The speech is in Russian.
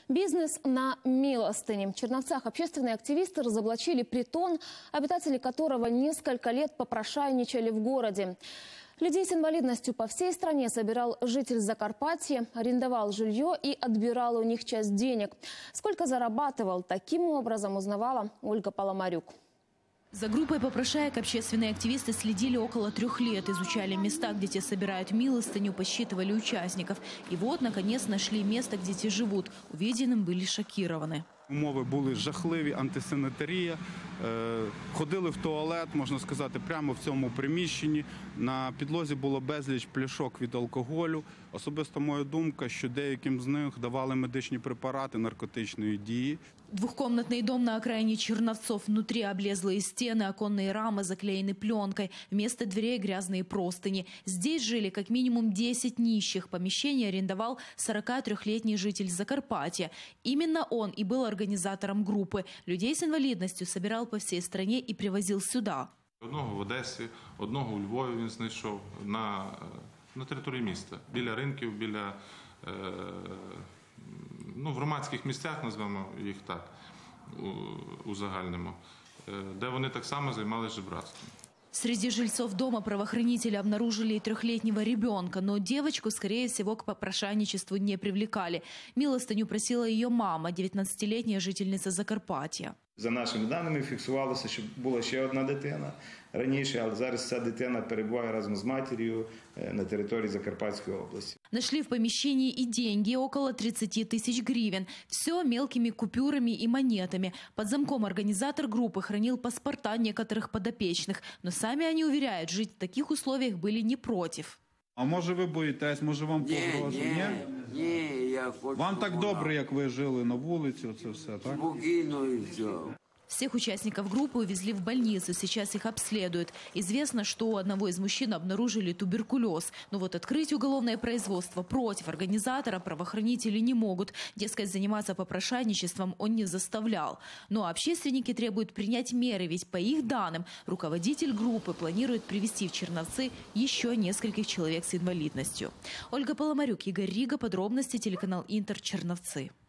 Бизнес на милостыне. В Черновцах общественные активисты разоблачили притон, обитатели которого несколько лет попрошайничали в городе. Людей с инвалидностью по всей стране собирал житель Закарпатья, арендовал жилье и отбирал у них часть денег. Сколько зарабатывал таким образом, узнавала Ольга Поломарюк. За группой попрошаек общественные активисты следили около 3 лет, изучали места, где те собирают милостыню, посчитывали участников. И вот, наконец, нашли место, где те живут. Увиденным были шокированы. Умови були жахливі, антисанітарія. Ходили в туалет, можна сказати, прямо в цьому приміщенні. На підлозі було безліч пляшок від алкоголю. Особисто моя думка, що деяким з них давали медичні препарати наркотичної дії. Двухкомнатный дом на окраине Черновцов. Внутри облезлые стены, оконные рамы заклеены пленкой. Вместо дверей грязные простыни. Здесь жили как минимум 10 нищих. Помещение арендовал 43-летний житель Закарпатья. Именно он и был организатором группы. Людей с инвалидностью собирал по всей стране и привозил сюда. Одного в Одесі, одного у Львові він знайшов на території міста. Біля ринків, біля... в громадських місцях, назвемо їх так, узагальнимо, де вони так само займалися жебратством. Среди жильцов дома правоохранители обнаружили и 3-летнего ребенка, но девочку, скорее всего, к попрошайничеству не привлекали. Милостыню просила ее мама, 19-летняя жительница Закарпатья. За нашими даними фіксувалося, що була ще одна дитина раніше, але зараз ця дитина перебуває разом з матір'ю на території Закарпатської області. Нашли в помещении и деньги, около 30 тысяч гривен. Все мелкими купюрами и монетами. Под замком организатор группы хранил паспорта некоторых подопечных. Но сами они уверяют, жить в таких условиях были не против. А може ви боїтесь, може вам погрожує? Ні, я хочу. Вам так добре, як ви жили на вулиці, оце все, так? Спокійно і все. Всех участников группы увезли в больницу, сейчас их обследуют. Известно, что у одного из мужчин обнаружили туберкулез. Но вот открыть уголовное производство против организатора правоохранители не могут. Дескать, заниматься попрошайничеством он не заставлял. Но общественники требуют принять меры, ведь по их данным руководитель группы планирует привезти в Черновцы еще нескольких человек с инвалидностью. Ольга Поломарюк, Игорь Рига, подробности, телеканал Интер, Черновцы.